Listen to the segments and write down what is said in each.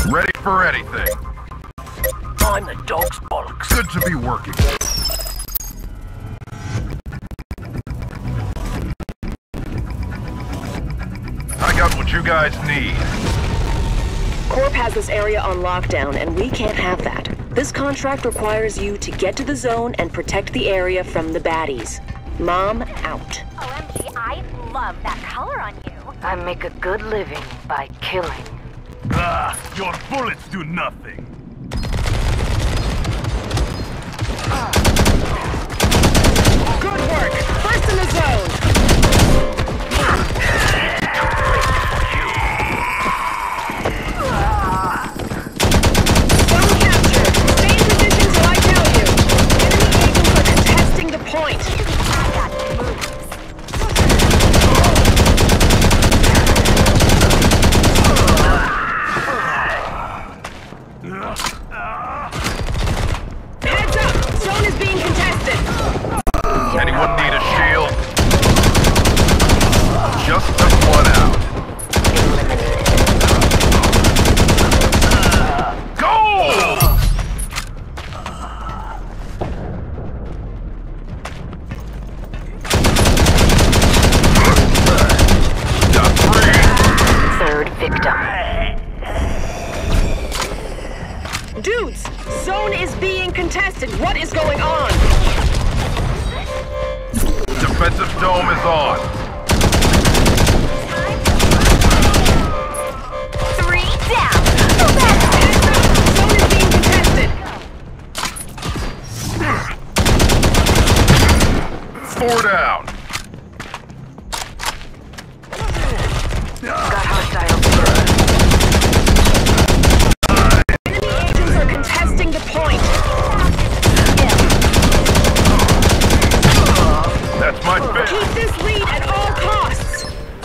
Ready for anything. I'm the dog's bollocks. Good to be working. I got what you guys need. Corp has this area on lockdown, and we can't have that. This contract requires you to get to the zone and protect the area from the baddies. Mom, out. OMG, I love that color on you. I make a good living by killing. Ah, your bullets do nothing. Good work! First in the zone! Zone capture! Stay in position till I tell you! Enemy agents are contesting the point! I got moves. Heads up! Zone is being contested! Anyone need a shield? Just took one out. Go! Got three. Third victim. Dudes! Zone is being contested! What is going on? Defensive dome is on. Three down. Heads up! Zone is being contested! Four down. Got hostile. Enemy agents are contesting the point! That's my bit. Keep this lead at all costs!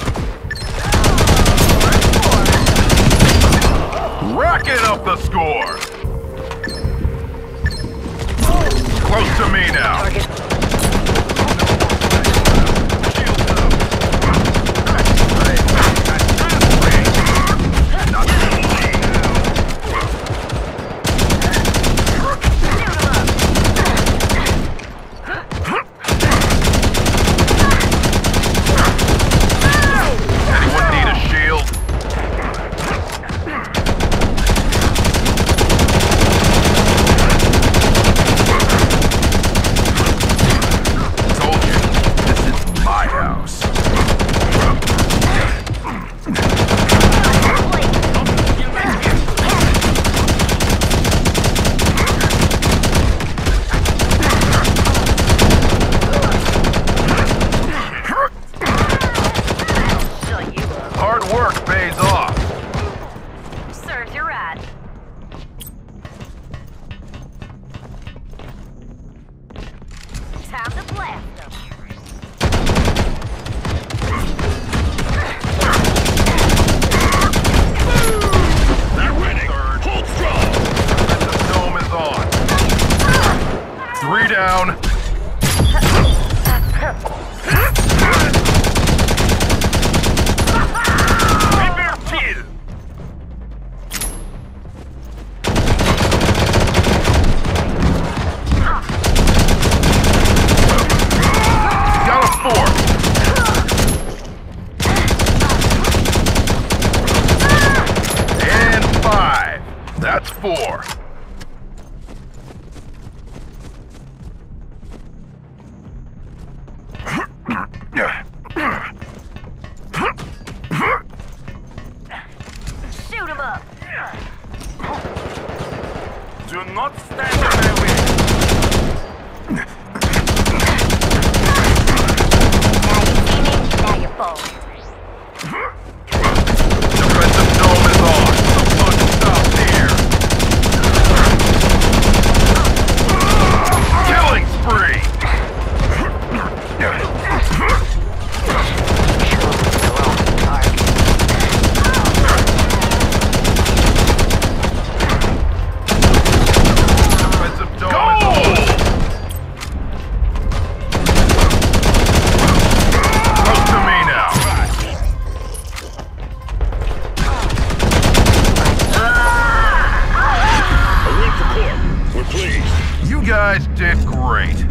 Racking up the score. Close to me now. Target. Anyone need a shield? Told you, this is my house. Hard work pays off. Serves you right. Time to blast them. They're winning. Hold strong. The dome is on. Three down. River kill. Got a four. And five. That's four. guys did great.